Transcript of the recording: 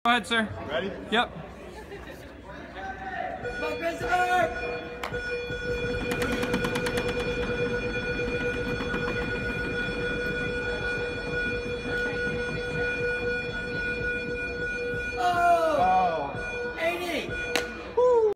Go ahead, sir. Ready? Yep. Come on, Christopher!